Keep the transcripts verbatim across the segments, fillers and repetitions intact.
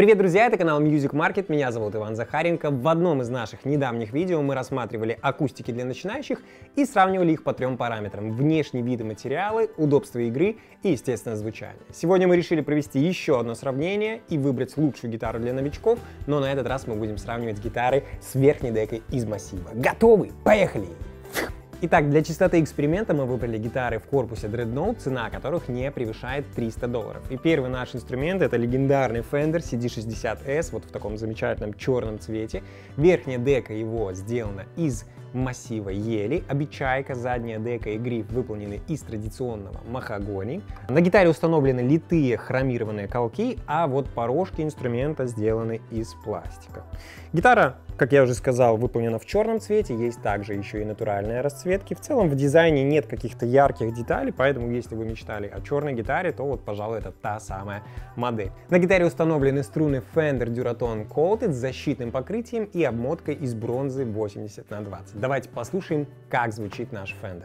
Привет, друзья, это канал Music Market, меня зовут Иван Захаренко. В одном из наших недавних видео мы рассматривали акустики для начинающих и сравнивали их по трем параметрам: внешний вид и материалы, удобство игры и, естественно, звучание. Сегодня мы решили провести еще одно сравнение и выбрать лучшую гитару для новичков, но на этот раз мы будем сравнивать гитары с верхней декой из массива. Готовы? Поехали! Итак, для чистоты эксперимента мы выбрали гитары в корпусе Dreadnought, цена которых не превышает триста долларов. И первый наш инструмент — это легендарный Fender си ди шестьдесят эс, вот в таком замечательном черном цвете. Верхняя дека его сделана из массива ели, обечайка, задняя дека и гриф выполнены из традиционного махагони. На гитаре установлены литые хромированные колки, а вот порожки инструмента сделаны из пластика. Гитара, как я уже сказал, выполнена в черном цвете, есть также еще и натуральные расцветки. В целом в дизайне нет каких-то ярких деталей, поэтому если вы мечтали о черной гитаре, то вот, пожалуй, это та самая модель. На гитаре установлены струны Fender Duratone Coated с защитным покрытием и обмоткой из бронзы восемьдесят на двадцать. Давайте послушаем, как звучит наш Fender.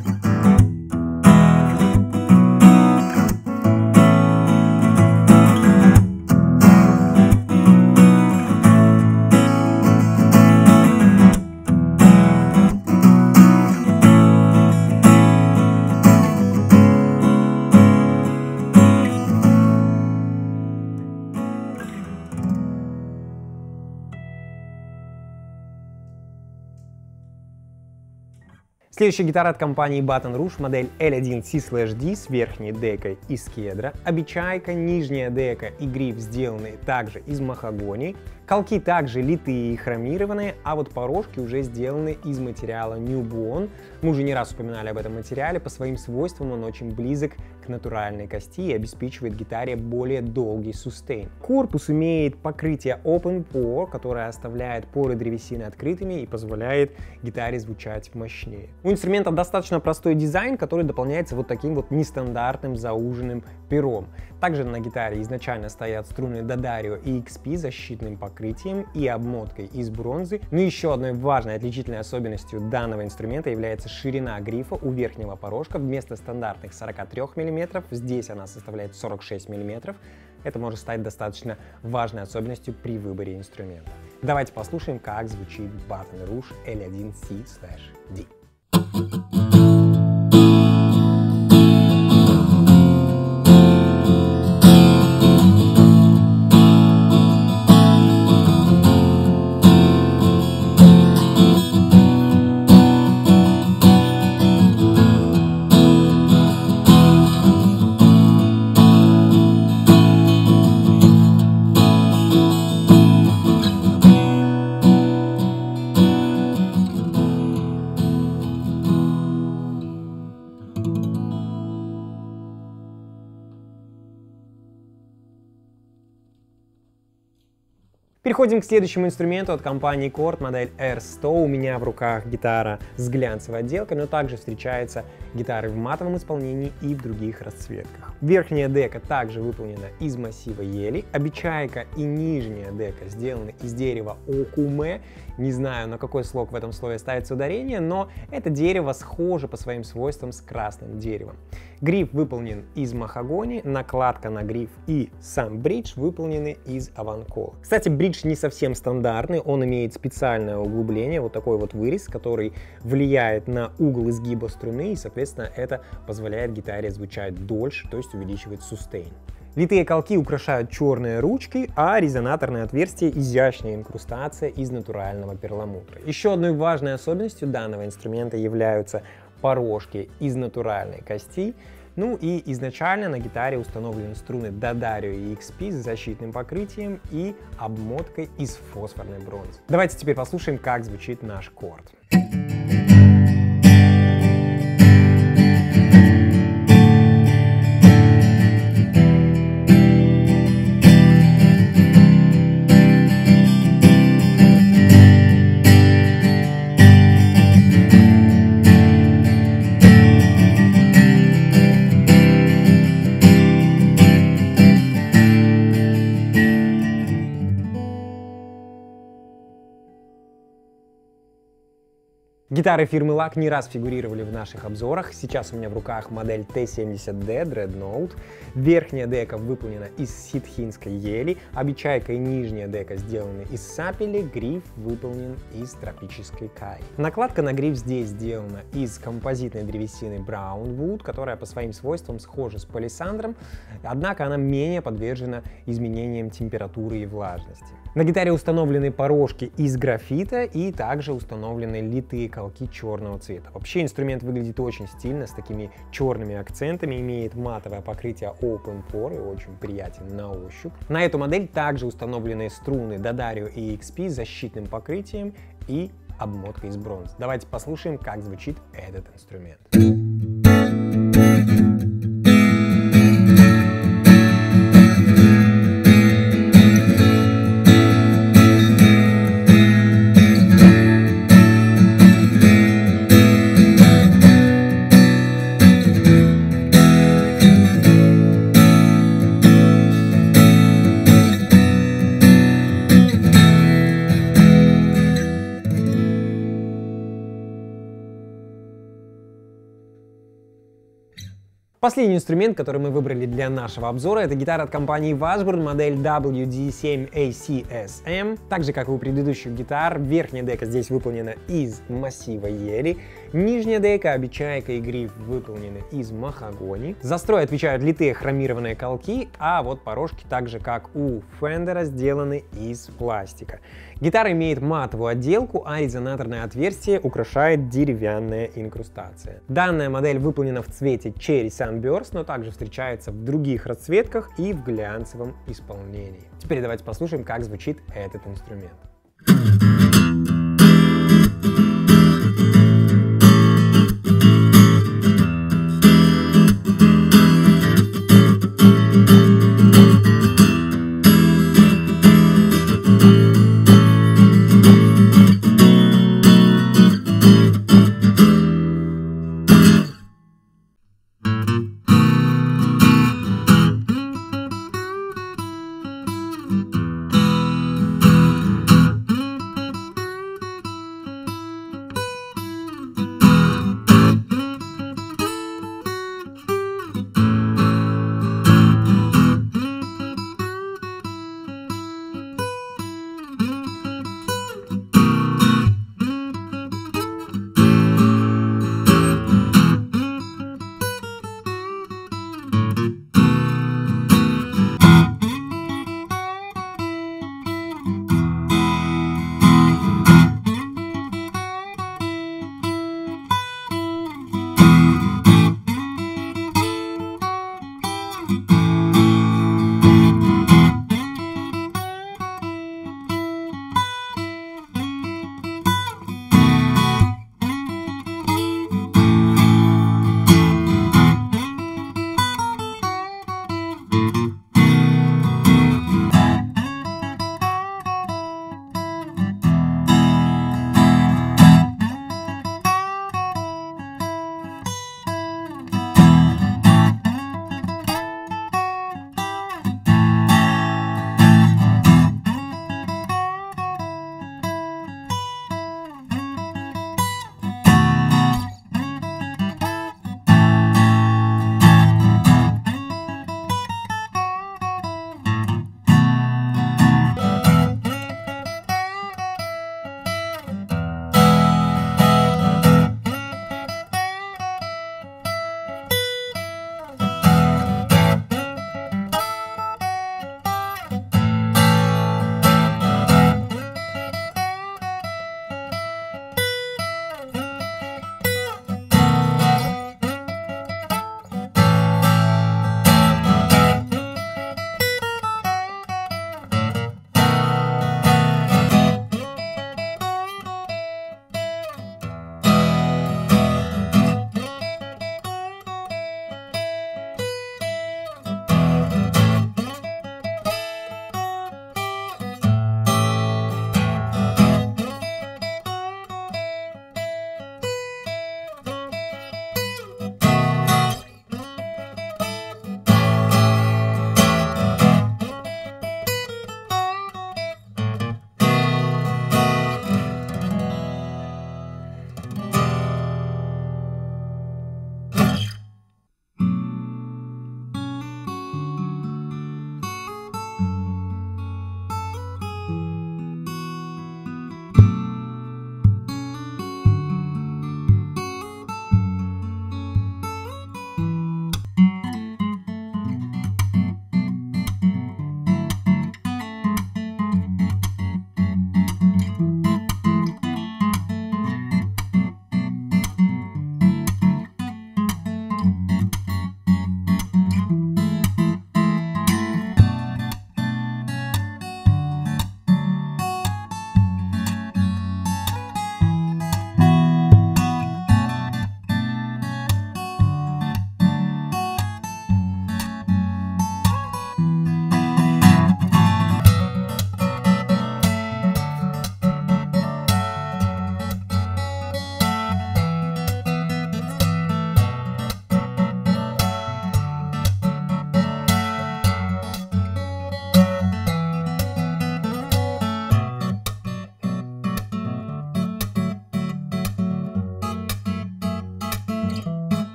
Следующая гитара от компании Baton Rouge, модель эл один си ди с верхней декой из кедра, обечайка, нижняя дека и гриф сделаны также из махагони, колки также литые и хромированные, а вот порожки уже сделаны из материала New Bone. Мы уже не раз упоминали об этом материале, по своим свойствам он очень близок к натуральной кости и обеспечивает гитаре более долгий сустейн. Корпус имеет покрытие Open Pore, которое оставляет поры древесины открытыми и позволяет гитаре звучать мощнее. У инструмента достаточно простой дизайн, который дополняется вот таким вот нестандартным зауженным пером. Также на гитаре изначально стоят струны D'Addario и икс пи с защитным покрытием и обмоткой из бронзы. Но еще одной важной отличительной особенностью данного инструмента является ширина грифа у верхнего порожка. Вместо стандартных сорока трёх миллиметров здесь она составляет сорок шесть миллиметров. Это может стать достаточно важной особенностью при выборе инструмента. Давайте послушаем, как звучит Baton Rouge эл один си ди. Переходим к следующему инструменту от компании Chord, модель эр сто. У меня в руках гитара с глянцевой отделкой, но также встречаются гитары в матовом исполнении и в других расцветках. Верхняя дека также выполнена из массива ели, обечайка и нижняя дека сделаны из дерева окуме. Не знаю, на какой слог в этом слове ставится ударение, но это дерево схоже по своим свойствам с красным деревом. Гриф выполнен из махагони, накладка на гриф и сам бридж выполнены из аванкола. Кстати, бридж не совсем стандартный, он имеет специальное углубление, вот такой вот вырез, который влияет на угол изгиба струны, и, соответственно, это позволяет гитаре звучать дольше, то есть увеличивает сустейн. Литые колки украшают черные ручки, а резонаторное отверстие — изящная инкрустация из натурального перламутра. Еще одной важной особенностью данного инструмента являются порожки из натуральной кости. Ну и изначально на гитаре установлены струны D'Addario и икс пи с защитным покрытием и обмоткой из фосфорной бронзы. Давайте теперь послушаем, как звучит наш Chord. Гитары фирмы L A C не раз фигурировали в наших обзорах. Сейчас у меня в руках модель Т семьдесят Д Dreadnought. Верхняя дека выполнена из ситхинской ели, обечайка и нижняя дека сделаны из сапели, гриф выполнен из тропической кайи. Накладка на гриф здесь сделана из композитной древесины Brownwood, которая по своим свойствам схожа с палисандром, однако она менее подвержена изменениям температуры и влажности. На гитаре установлены порожки из графита и также установлены литые колки черного цвета. Вообще инструмент выглядит очень стильно, с такими черными акцентами, имеет матовое покрытие Open Pore и очень приятен на ощупь. На эту модель также установлены струны D'Addario и Икс Пи с защитным покрытием и обмоткой из бронзы. Давайте послушаем, как звучит этот инструмент. Последний инструмент, который мы выбрали для нашего обзора, это гитара от компании Washburn, модель дабл ю ди семь эй си эс эм. Так же, как и у предыдущих гитар, верхняя дека здесь выполнена из массива ели, нижняя дека, обечайка и гриф выполнены из махагони. За строй отвечают литые хромированные колки, а вот порожки, так же как у Fender, сделаны из пластика. Гитара имеет матовую отделку, а резонаторное отверстие украшает деревянная инкрустация. Данная модель выполнена в цвете Cherry Sunburst, но также встречается в других расцветках и в глянцевом исполнении. Теперь давайте послушаем, как звучит этот инструмент.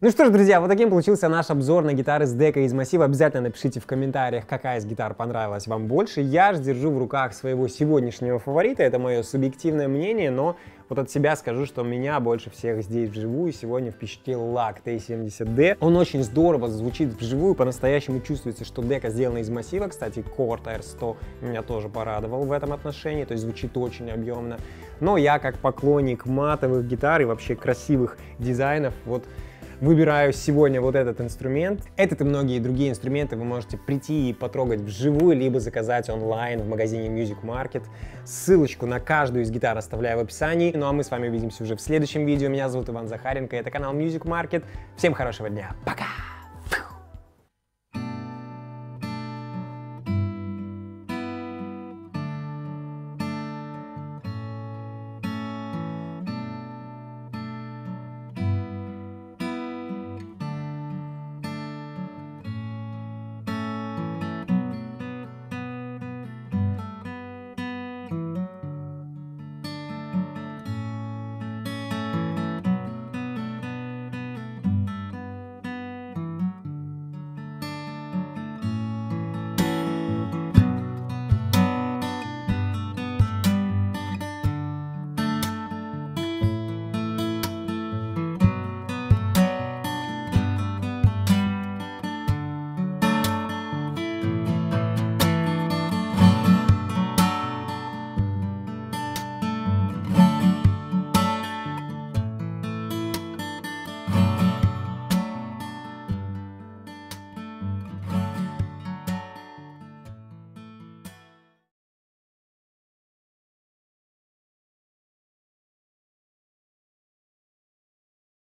Ну что ж, друзья, вот таким получился наш обзор на гитары с декой из массива. Обязательно напишите в комментариях, какая из гитар понравилась вам больше. Я же держу в руках своего сегодняшнего фаворита, это мое субъективное мнение, но вот от себя скажу, что меня больше всех здесь вживую сегодня впечатлил лак ти семьдесят ди. Он очень здорово звучит вживую, по-настоящему чувствуется, что дека сделана из массива. Кстати, Core эр сто меня тоже порадовал в этом отношении, то есть звучит очень объемно. Но я как поклонник матовых гитар и вообще красивых дизайнов, вот выбираю сегодня вот этот инструмент. Этот и многие другие инструменты вы можете прийти и потрогать вживую, либо заказать онлайн в магазине Music Market. Ссылочку на каждую из гитар оставляю в описании. Ну а мы с вами увидимся уже в следующем видео. Меня зовут Иван Захаренко, это канал Music Market. Всем хорошего дня, пока!